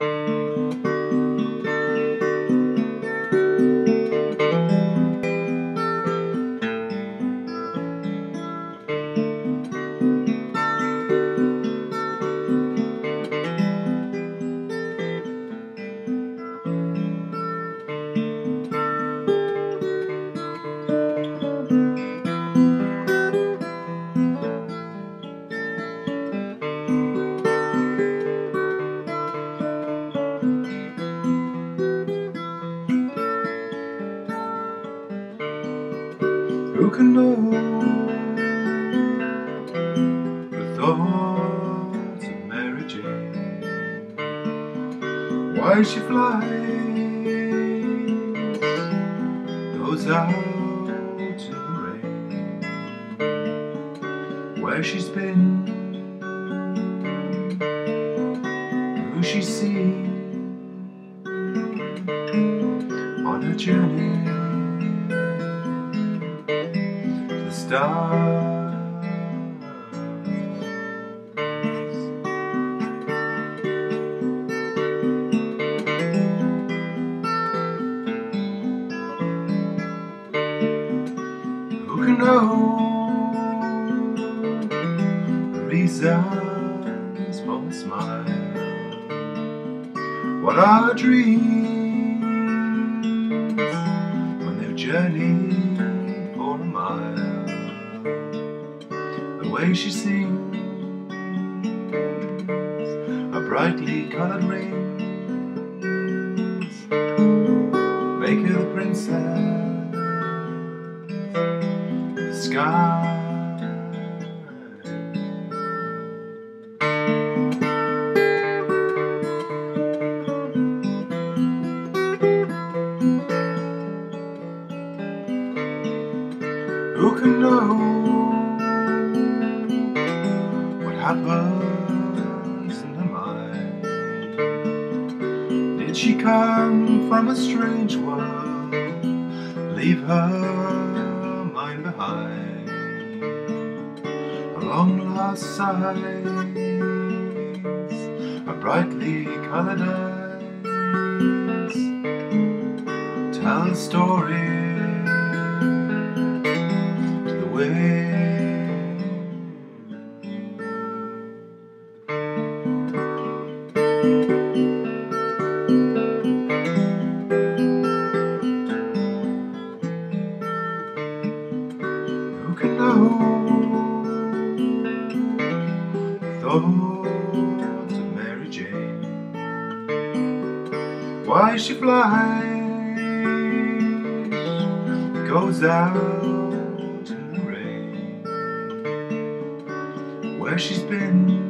Who can know the thoughts of Mary Jane? Why she flies, goes out in the rain, where she's been, who she's seen on her journey. Stars. Who can know the reasons for a smile? What are dreams when they've journeyed for a mile? The way she sings her brightly colored rings make her the princess in the sky. Who can know what happens in her mind? Did she come from a strange world, leave her mind behind? Her long lost sighs, her brightly colored eyes tell a story to the wind. Who can know the thoughts of Mary Jane? Why she flies, goes out in the rain, where she's been,